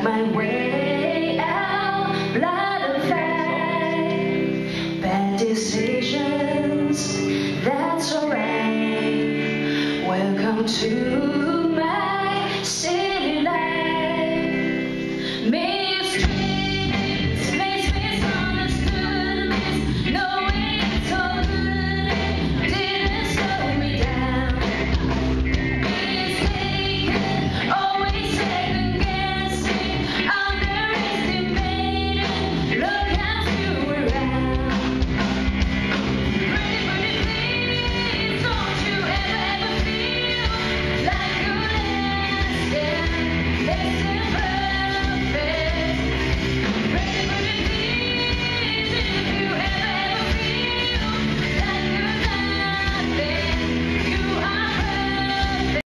my way out, blood and fight, bad decisions, that's alright. Welcome to